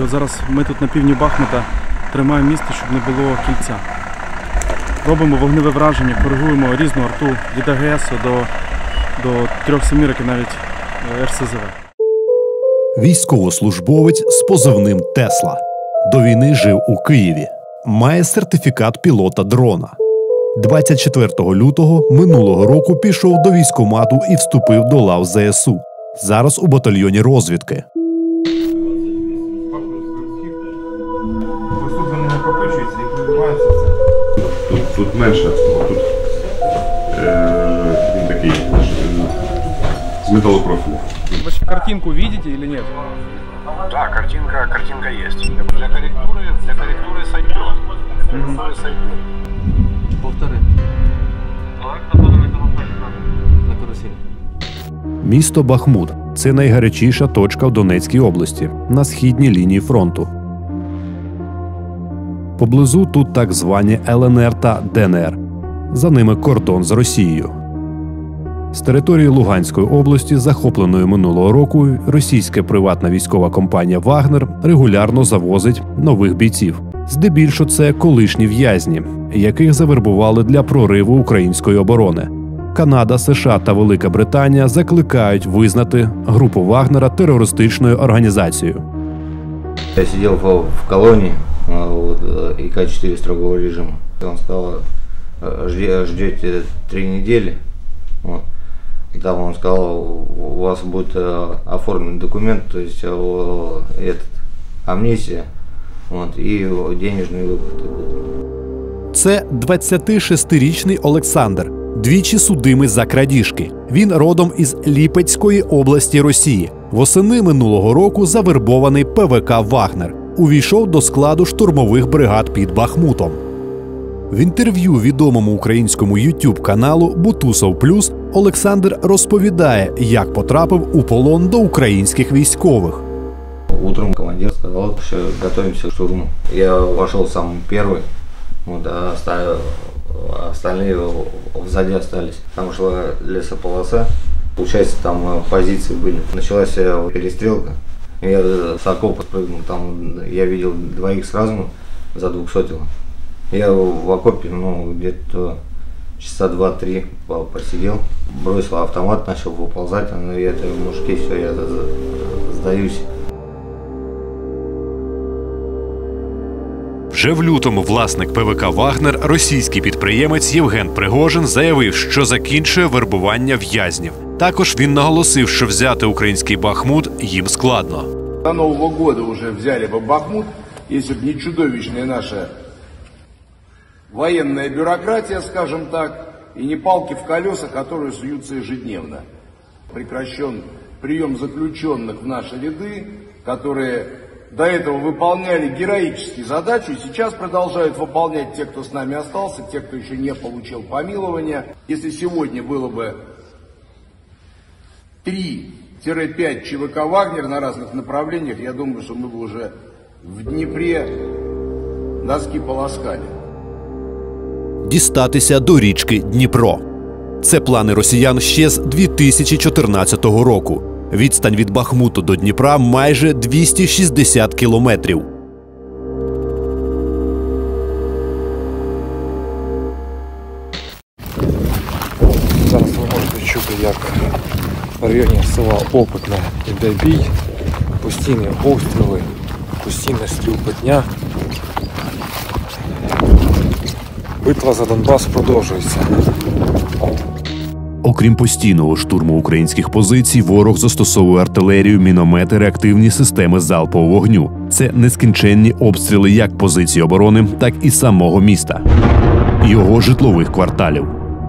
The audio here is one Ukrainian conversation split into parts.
зараз ми тут на півдні Бахмута тримаємо місто, щоб не було кільця. Робимо вогневе враження, коригуємо різну арту від АГС до 3 семірок і навіть РСЗВ. Військовослужбовець з позивним «Тесла». До війни жив у Києві. Має сертифікат пілота дрона. 24 лютого минулого року пішов до військкомату і вступив до лав ЗСУ. Зараз у батальйоні розвідки. Ось тут вони накопичуються і прориваються все. Тут менше, тут він такий з металопрофілю. Вы картинку видите или нет? Да, картинка есть. Для корректуры сойдет. Повтори. На каруселі. Місто Бахмут – це найгарячіша точка в Донецькій області, на східній лінії фронту. Поблизу тут так звані ЛНР та ДНР. За ними кордон з Росією. З території Луганської області, захопленої минулого року, російська приватна військова компанія «Вагнер» регулярно завозить нових бійців. Здебільшого це колишні в'язні, яких завербували для прориву української оборони. Канада, США та Велика Британія закликають визнати групу «Вагнера» терористичною організацією. Я сидел в колонии ИК-4 строгого режима. Он сказал, ждете 3 недели. Вот. Там он сказал, у вас будет оформлен документ, то есть амнистия, вот, и денежные выплаты будут. Це 26-річний Олександр, двічі судимий за крадіжки. Він родом із Липецької області Росії. Восени минулого року завербований ПВК «Вагнер». Увійшов до складу штурмових бригад під Бахмутом. В інтерв'ю відомому українському YouTube-каналу «Бутусов Плюс» Олександр розповідає, як потрапив у полон до українських військових. Утром командир сказал, что готовимся к штурму. Я вошел самый первый, вот, а остальные сзади остались. Там шла лесополоса, получается, там позиции были. Началась перестрелка. Я с окопа спрыгнул, там я видел 2 сразу за 200. Я в окопе, где-то часа 2-3 посидел, бросил автомат, начал выползать, я это, мужики, все, я сдаюсь. Вже в лютому власник ПВК «Вагнер», російський підприємець Євген Пригожин, заявив, що закінчує вербування в'язнів. Також він наголосив, що взяти український Бахмут їм складно. До Нового года уже взяли бы Бахмут, если бы не чудовищная наша военная бюрократия, скажем так, и не палки в колеса, которые суются ежедневно. Прекращен прием заключенных в наши ряды, которые до этого выполняли героически задачу, и сейчас продолжают выполнять те, кто с нами остался, те, кто еще не получил помилования. Если сегодня было бы 3-5 ЧВК «Вагнер» на разных направлениях, я думаю, что мы бы уже в Днепре носки полоскали. Дістатися до річки Дніпро. Це плани росіян ще з 2014 року. Відстань від Бахмуту до Дніпра майже 260 кілометрів. Зараз ви можете чути, як в районі села Опитне йде бій, постійні обстріли, постійна стрілкотня. Битва за Донбас продовжується. Окрім постійного штурму українських позицій, ворог застосовує артилерію, міномети, реактивні системи залпового вогню. Це нескінченні обстріли як позицій оборони, так і самого міста. Його житлових кварталів.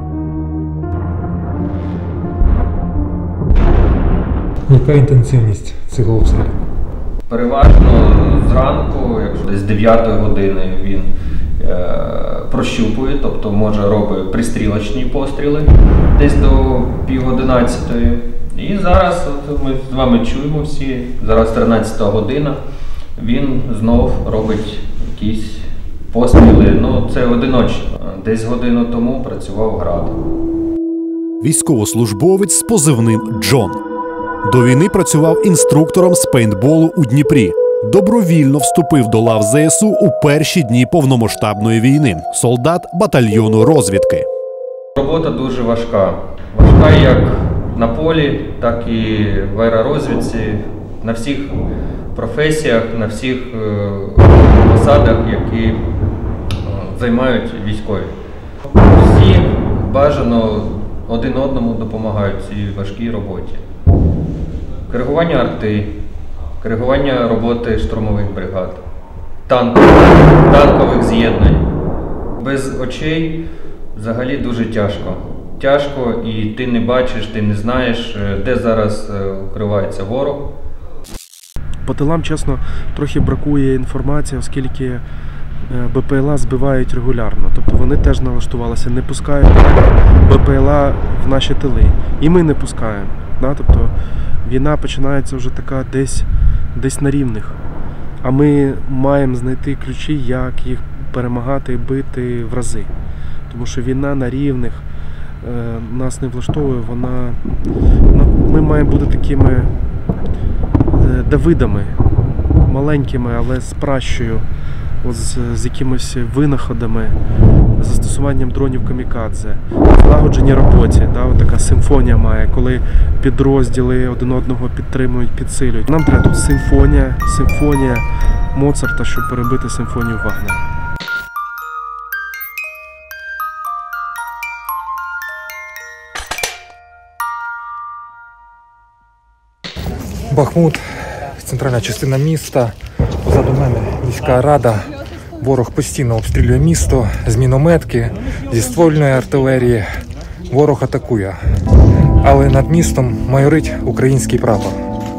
Яка інтенсивність цих обстрілів? Переважно зранку, якщо десь 9 години він прощупує, тобто може робити пристрілочні постріли десь до 10:30. І зараз ми з вами чуємо всі, зараз 13 година, він знов робить якісь постріли, це одиночні. Десь годину тому працював град. Військовослужбовець з позивним Джон. До війни працював інструктором з пейнтболу у Дніпрі. Добровільно вступив до лав ЗСУ у перші дні повномасштабної війни. Солдат батальйону розвідки. Робота дуже важка. Важка як на полі, так і в аеророзвідці, на всіх професіях, на всіх посадах, які займають військові. Всі бажано один одному допомагають в цій важкій роботі. Коригування арти, коригування роботи штурмових бригад, танкових з'єднань. Без очей взагалі дуже тяжко. Тяжко, і ти не бачиш, ти не знаєш, де зараз укривається ворог. По тилам, чесно, трохи бракує інформації, оскільки БПЛА збивають регулярно. Тобто вони теж налаштувалися, не пускають БПЛА в наші тили. І ми не пускаємо. Тобто війна починається вже така десь на рівних. А ми маємо знайти ключі, як їх перемагати, бити в рази. Тому що війна на рівних нас не влаштовує, ми маємо бути такими Давидами, маленькими, але з пращою, з якимись винаходами, застосуванням дронів камікадзе, злагодженій роботі. Така симфонія має, коли підрозділи один одного підтримують, підсилюють. Нам треба тут симфонія Моцарта, щоб перебити симфонію Вагнера. Бахмут, центральна частина міста. Позаду мене міська рада. Ворог постійно обстрілює місто з мінометки, зі ствольної артилерії. Ворог атакує. Але над містом майорить український прапор.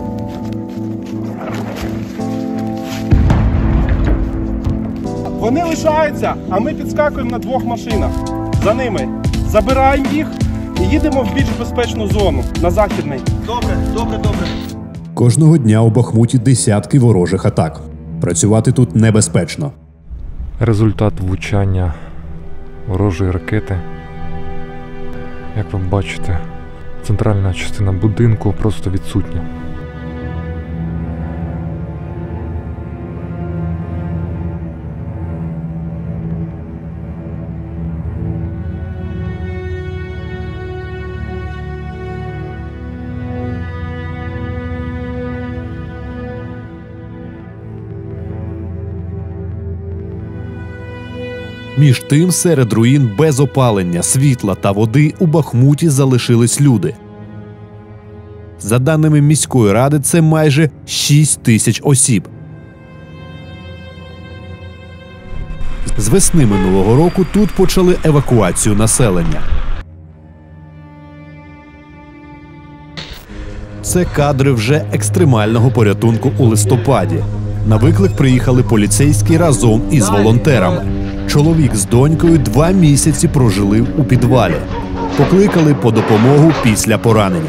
Вони лишаються, а ми підскакуємо на двох машинах. За ними забираємо їх і їдемо в більш безпечну зону, на західний. Добре. Кожного дня у Бахмуті десятки ворожих атак. Працювати тут небезпечно. Результат влучання ворожої ракети. Як ви бачите, центральна частина будинку просто відсутня. Між тим, серед руїн без опалення, світла та води у Бахмуті залишились люди. За даними міської ради, це майже 6 тисяч осіб. З весни минулого року тут почали евакуацію населення. Це кадри вже екстремального порятунку у листопаді. На виклик приїхали поліцейські разом із волонтерами. Чоловік з донькою 2 місяці прожили у підвалі. Покликали по допомогу після поранення.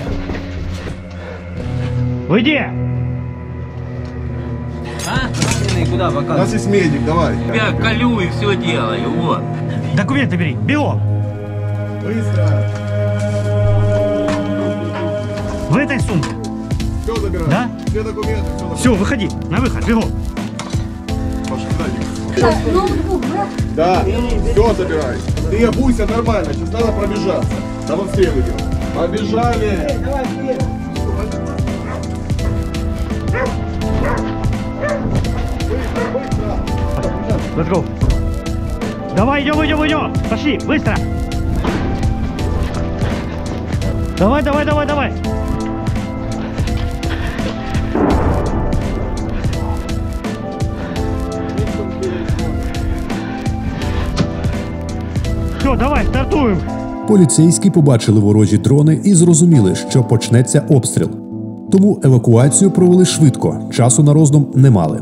Вы где? Куда показывать? У нас есть медик, давай. Я колю и все делаю, вот. Документы бери, бегом. Быстро. В этой сумке. Все забирай. Да? Все документы, все забирай. Все, выходи, на выход, бегом. Пошли, да, все забирай. Ты обуйся нормально, сейчас надо пробежаться. Да вон все идем. Побежали. Let's go. Давай, идем. Пошли, быстро. Давай. Все, давай, стартуємо. Поліцейські побачили ворожі дрони і зрозуміли, що почнеться обстріл. Тому евакуацію провели швидко, часу на роздум не мали.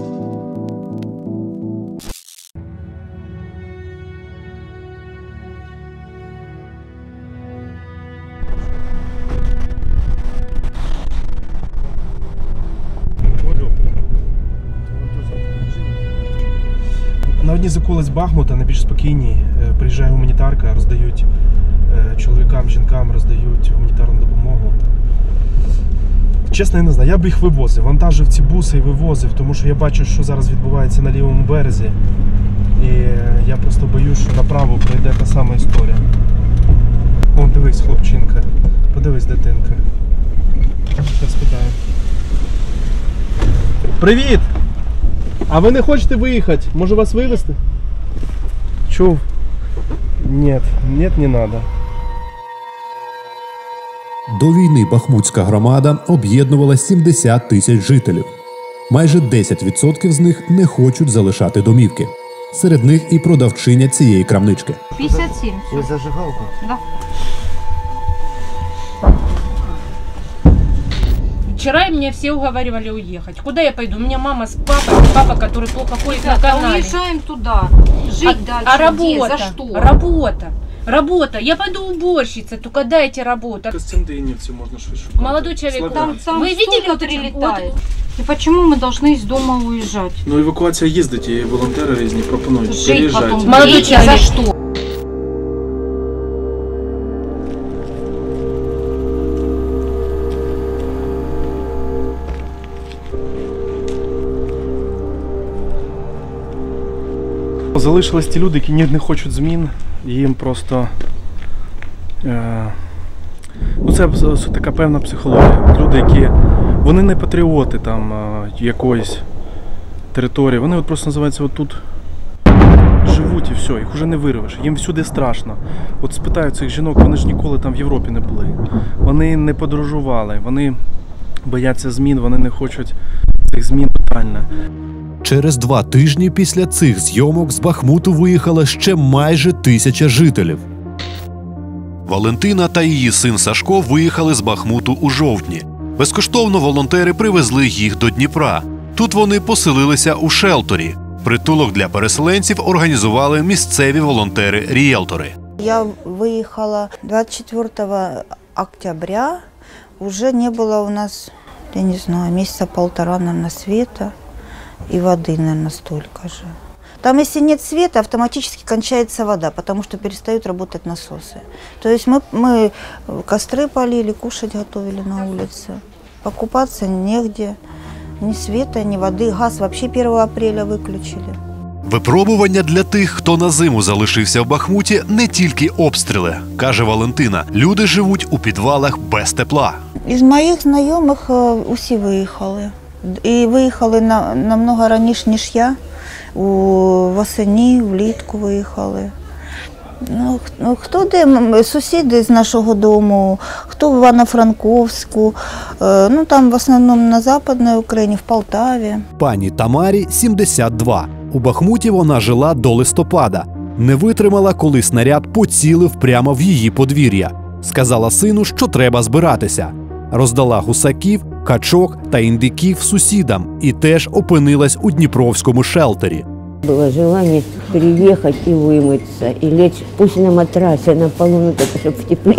На одній з околиць Бахмута, на більш спокійній, приїжджає гуманітарка, роздають чоловікам, жінкам роздають гуманітарну допомогу. Чесно, я не знаю, я б їх вивозив, вантажив ці буси і вивозив, тому що я бачу, що зараз відбувається на лівому березі. І я просто боюсь, що направо пройде та сама історія. Вон, дивись, хлопчинка, подивись, дитинка. Зараз питаю. Привіт! А ви не хочете виїхати? Може вас вивезти? Чув? Нет, не надо. До війни Бахмутська громада об'єднувала 70 тисяч жителів. Майже 10% з них не хочуть залишати домівки. Серед них і продавчиня цієї крамнички. 57. Вы зажигалку? Да. Вчера меня все уговаривали уехать. Куда я пойду? У меня мама с папой, папа, который плохо ходит на канале. Уезжаем туда. Жить дальше. А работа? Где? За что? Работа. Я пойду уборщица, только дайте работу. Костянтинівці можна щось шукати. Молодой человек, Там вы видели вот прилетает? И почему мы должны из дома уезжать? Ну, евакуація їздить, і волонтери різні пропонують. Жить потом. Молодой человек. За что? Залишились ті люди, які не хочуть змін, їм просто ну це така певна психологія. Люди, які вони не патріоти там якоїсь території, вони от просто називаються отут живуть і все, їх вже не вирвеш, їм всюди страшно. От спитаю цих жінок, вони ж ніколи там в Європі не були, вони не подорожували, вони бояться змін, вони не хочуть цих змін тотально. Через 2 тижні після цих зйомок з Бахмуту виїхало ще майже 1000 жителів. Валентина та її син Сашко виїхали з Бахмуту у жовтні. Безкоштовно волонтери привезли їх до Дніпра. Тут вони поселилися у шелтері. Притулок для переселенців організували місцеві волонтери-ріелтори. Я выехала 24 октября. Уже не было у нас, я не знаю, месяца 1,5, наверное, света и воды, наверное, столько же. Там, если нет света, автоматически кончается вода, потому что перестают работать насосы. То есть мы костры полили, кушать готовили на улице. Покупаться негде, ни света, ни воды. Газ вообще 1 апреля выключили. Випробування для тих, хто на зиму залишився в Бахмуті, не тільки обстріли, каже Валентина. Люди живуть у підвалах без тепла. Із моїх знайомих усі виїхали. І виїхали намного раніше, ніж я. Восені, влітку виїхали. Ну, хто де? Сусіди з нашого дому, хто в Івано-Франковську, ну там в основному на Западній Україні, в Полтаві. Пані Тамарі 72. У Бахмуті вона жила до листопада. Не витримала, коли снаряд поцілив прямо в її подвір'я. Сказала сину, що треба збиратися. Роздала гусаків, качок та індиків сусідам і теж опинилась у дніпровському шелтері. Было желание переехать и вымыться, и лечь, пусть на матрасе, на полу, ну только чтобы в тепле,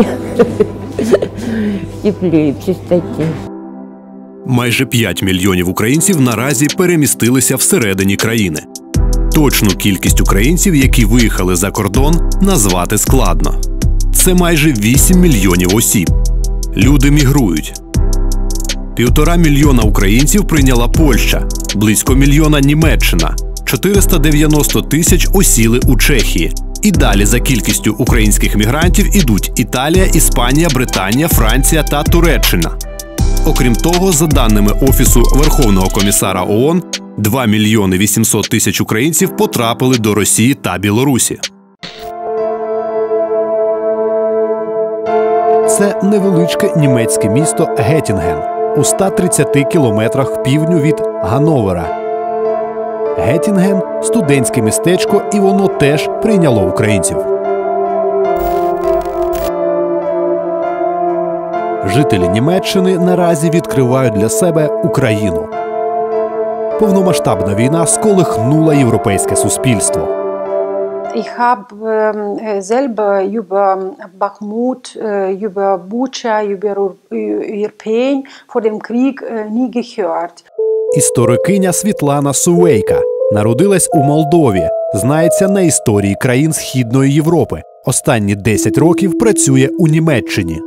в тепле, в чистоте. Майже 5 мільйонів українців наразі перемістилися всередині країни. Точну кількість українців, які виїхали за кордон, назвати складно. Це майже 8 мільйонів осіб. Люди мігрують. 1,5 мільйона українців прийняла Польща, близько мільйона – Німеччина, 490 тисяч осіли у Чехії. І далі за кількістю українських мігрантів ідуть Італія, Іспанія, Британія, Франція та Туреччина. Окрім того, за даними Офісу Верховного комісара ООН, 2 мільйони 800 тисяч українців потрапили до Росії та Білорусі. Це невеличке німецьке місто Геттінген у 130 кілометрах півдню від Ганновера. Геттінген – студентське містечко, і воно теж прийняло українців. Жителі Німеччини наразі відкривають для себе Україну. Повномасштабна війна сколихнула європейське суспільство. Ich habe selber über Bachmut, über Bucha, über Irpin vor dem Krieg nie gehört. Історикиня Світлана Сувейка народилась у Молдові, знається на історії країн Східної Європи. Останні 10 років працює у Німеччині.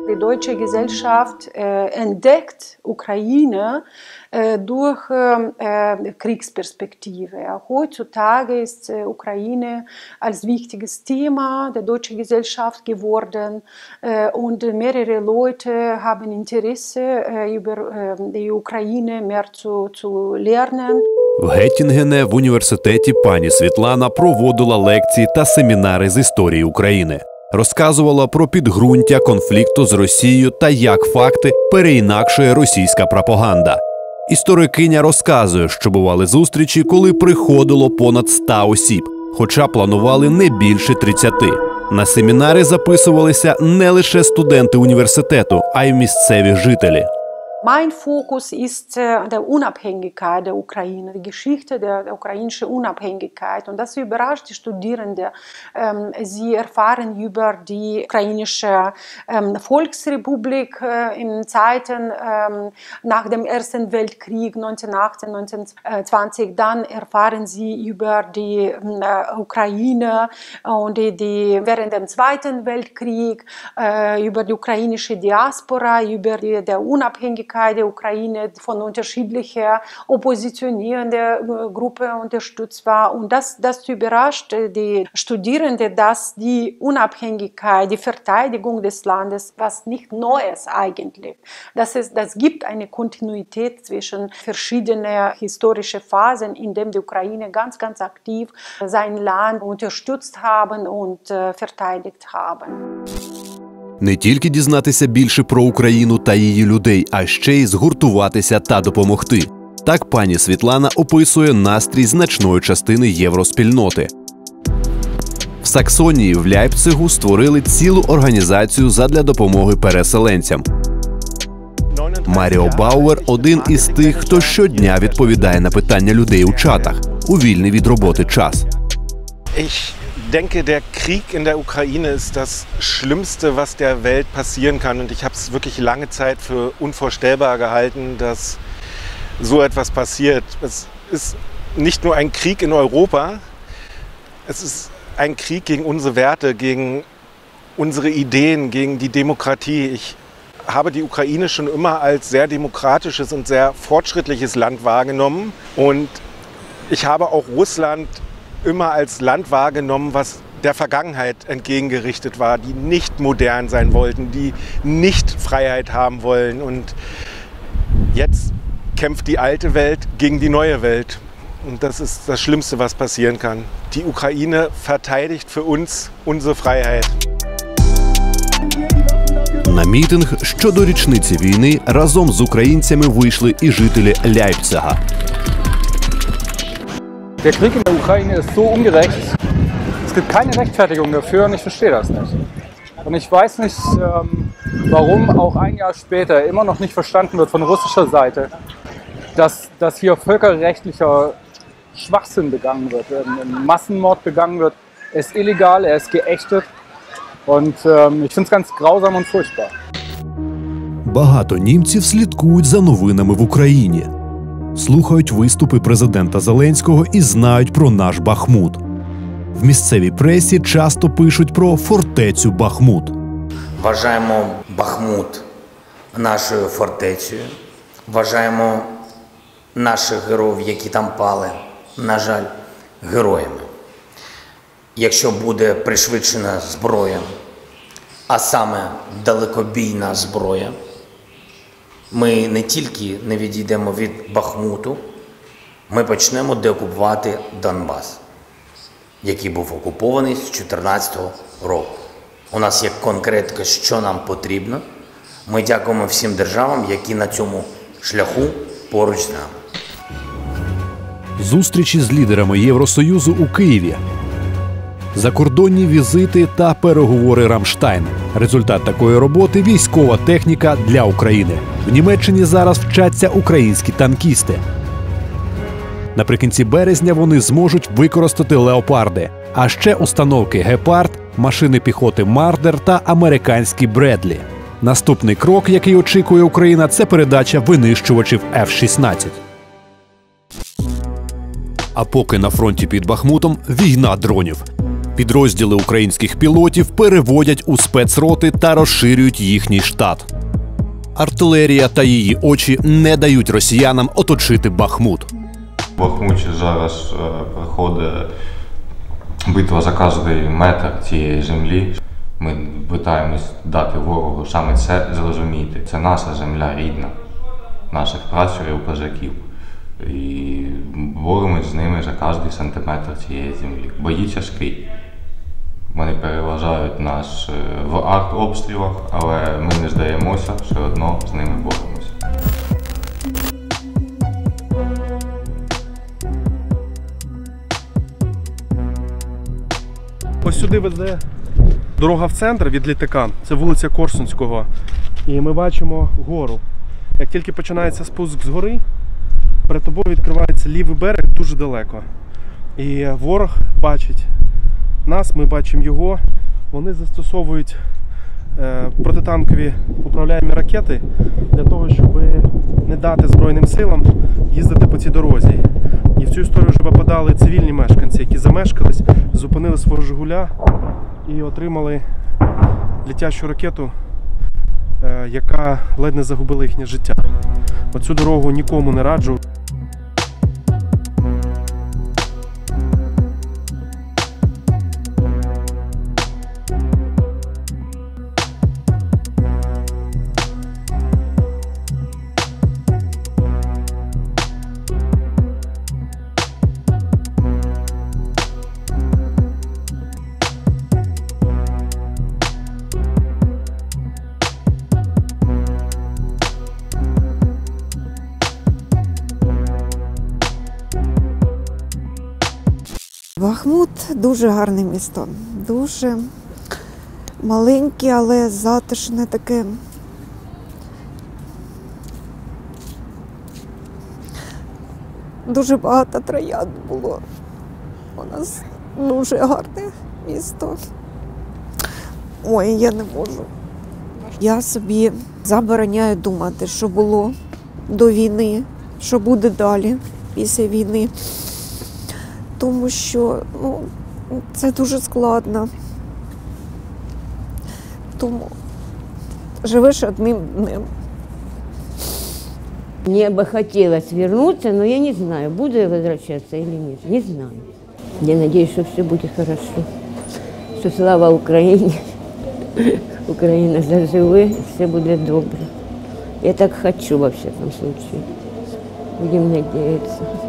Die deutsche Gesellschaft entdeckt Ukraine durch Kriegsperspektive. Heutzutage ist Ukraine als wichtiges Thema der deutschen Gesellschaft geworden und mehrere Leute haben Interesse, über die Ukraine mehr zu lernen. В Геттінгене в університеті пані Світлана проводила лекції та семінари з історії України. Розказувала про підґрунтя конфлікту з Росією та як факти переінакшує російська пропаганда. Історикиня розказує, що бували зустрічі, коли приходило понад 100 осіб, хоча планували не більше 30. На семінари записувалися не лише студенти університету, а й місцеві жителі. Mein Fokus ist der Unabhängigkeit der Ukraine, die Geschichte der ukrainischen Unabhängigkeit. Und das überrascht die Studierenden. Sie erfahren über die ukrainische Volksrepublik in Zeiten nach dem Ersten Weltkrieg 1918, 1920. Dann erfahren sie über die Ukraine und die während dem Zweiten Weltkrieg, über die ukrainische Diaspora, über die Unabhängigkeit der Ukraine von unterschiedlichen oppositionierenden Gruppen unterstützt war. Und das überrascht die Studierenden, dass die Unabhängigkeit, die Verteidigung des Landes, was nicht Neues eigentlich. Das gibt eine Kontinuität zwischen verschiedenen historischen Phasen, in denen die Ukraine ganz, ganz aktiv sein Land unterstützt haben und verteidigt haben. Не тільки дізнатися більше про Україну та її людей, а ще й згуртуватися та допомогти. Так пані Світлана описує настрій значної частини євроспільноти. В Саксонії в Ляйпцигу створили цілу організацію задля допомоги переселенцям. Маріо Бауер – один із тих, хто щодня відповідає на питання людей у чатах у вільний від роботи час. Ich denke, der Krieg in der Ukraine ist das Schlimmste, was der Welt passieren kann. Und ich habe es wirklich lange Zeit für unvorstellbar gehalten, dass so etwas passiert. Es ist nicht nur ein Krieg in Europa, es ist ein Krieg gegen unsere Werte, gegen unsere Ideen, gegen die Demokratie. Ich habe die Ukraine schon immer als sehr demokratisches und sehr fortschrittliches Land wahrgenommen. Und ich habe auch Russland immer als Land wahrgenommen, was der Vergangenheit entgegengerichtet war, die nicht modern sein wollten, die nicht Freiheit haben wollen. Und jetzt kämpft die alte Welt gegen die neue Welt. Und das ist das Schlimmste, was passieren kann. Die Ukraine verteidigt für uns unsere Freiheit. На мітинг щодо річниці війни разом з українцями вийшли і жителі Ляйпцига. Der Krieg in der Ukraine ist so ungerecht. Es gibt keine Rechtfertigung dafür und ich verstehe das nicht. Und ich weiß nicht, warum auch ein Jahr später immer noch nicht verstanden wird von russischer Seite, dass hier völkerrechtlicher Schwachsinn begangen wird, ein Massenmord begangen wird. Er ist illegal, er ist geächtet und ich finde es ganz grausam und furchtbar. Багато німців слідкують за новинами в Україні. Слухають виступи президента Зеленського і знають про наш Бахмут. В місцевій пресі часто пишуть про фортецю Бахмут. Вважаємо Бахмут нашою фортецею. Вважаємо наших героїв, які там пали, на жаль, героями. Якщо буде пришвидшена зброя, а саме далекобійна зброя, ми не тільки не відійдемо від Бахмуту, ми почнемо деокупувати Донбас, який був окупований з 2014 року. У нас є конкретика, що нам потрібно. Ми дякуємо всім державам, які на цьому шляху поруч з нами. Зустрічі з лідерами Євросоюзу у Києві. Закордонні візити та переговори Рамштайн. Результат такої роботи – військова техніка для України. В Німеччині зараз вчаться українські танкісти. Наприкінці березня вони зможуть використати «Леопарди», а ще установки «Гепард», машини піхоти «Мардер» та американські «Бредлі». Наступний крок, який очікує Україна – це передача винищувачів F-16. А поки на фронті під Бахмутом – війна дронів. Підрозділи українських пілотів переводять у спецроти та розширюють їхній штат. Артилерія та її очі не дають росіянам оточити Бахмут. В Бахмуті зараз проходить битва за кожний метр цієї землі. Ми намагаємось дати ворогу саме це зрозуміти. Це наша земля рідна, наших пращурів, козаків. І боремось з ними за кожний сантиметр цієї землі. Бої тяжкі. Вони переважають нас в артобстрілах, але ми не здаємося, все одно з ними боремося. Ось сюди веде дорога в центр від літака, це вулиця Корсунського. І ми бачимо гору. Як тільки починається спуск з гори, перед тобою відкривається лівий берег дуже далеко. І ворог бачить нас, ми бачимо його. Вони застосовують протитанкові управляємі ракети для того, щоб не дати Збройним силам їздити по цій дорозі. І в цю історію вже попадали цивільні мешканці, які замешкались, зупинили свого «Жигуля» і отримали летящу ракету, яка ледь не загубила їхнє життя. Оцю дорогу нікому не раджу. Бахмут дуже гарне місто, дуже маленьке, але затишне таке. Дуже багато троянд було. У нас дуже гарне місто. Ой, я не можу. Я собі забороняю думати, що було до війни, що буде далі після війни. Тому що це дуже складно. Тому живеш одним днем. Мне бы хотелось вернуться, но я не знаю, буду я возвращаться или нет. Не знаю. Я надеюсь, что все будет хорошо. Что слава Украине. Украина заживе, все будет добре. Я так хочу во всяком случае. Будем надеяться.